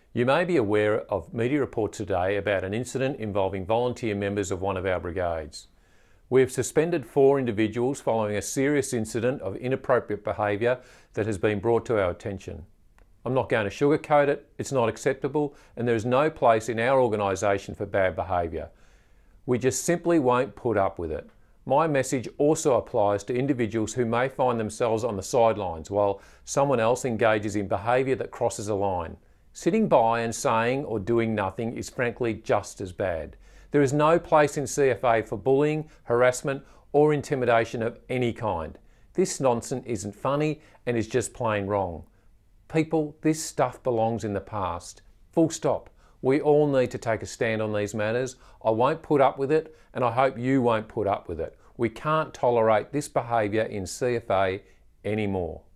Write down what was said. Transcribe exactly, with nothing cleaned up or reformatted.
You may be aware of media reports today about an incident involving volunteer members of one of our brigades. We have suspended four individuals following a serious incident of inappropriate behaviour that has been brought to our attention. I'm not going to sugarcoat it, it's not acceptable, and there is no place in our organisation for bad behaviour. We just simply won't put up with it. My message also applies to individuals who may find themselves on the sidelines while someone else engages in behaviour that crosses a line. Sitting by and saying or doing nothing is frankly just as bad. There is no place in C F A for bullying, harassment or intimidation of any kind. This nonsense isn't funny and is just plain wrong. People, this stuff belongs in the past. Full stop. We all need to take a stand on these matters. I won't put up with it, and I hope you won't put up with it. We can't tolerate this behaviour in C F A anymore.